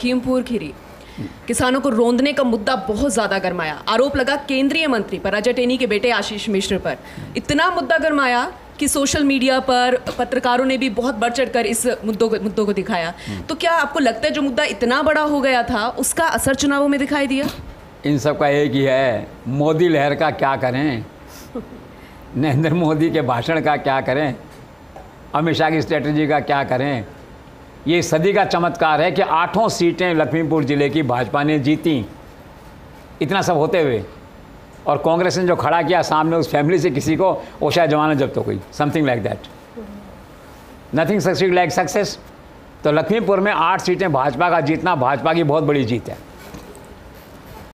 लखीमपुर खीरी किसानों को रौंदने का मुद्दा बहुत ज्यादा गरमाया। आरोप लगा केंद्रीय मंत्री पर, अजय टेनी के बेटे आशीष मिश्र पर। इतना मुद्दा गरमाया कि सोशल मीडिया पर पत्रकारों ने भी बहुत बढ़ चढ़कर इस मुद्दों को दिखाया। तो क्या आपको लगता है जो मुद्दा इतना बड़ा हो गया था उसका असर चुनावों में दिखाई दिया? इन सब का एक ही है, मोदी लहर का क्या करें, नरेंद्र मोदी के भाषण का क्या करें, अमित शाह की स्ट्रेटजी का क्या करें। ये सदी का चमत्कार है कि 8 सीटें लखीमपुर ज़िले की भाजपा ने जीती। इतना सब होते हुए और कांग्रेस ने जो खड़ा किया सामने उस फैमिली से किसी को, वो शायद जमानत जब्त हो गई, something like that. Nothing succeed like success. तो लखीमपुर में 8 सीटें भाजपा का जीतना भाजपा की बहुत बड़ी जीत है।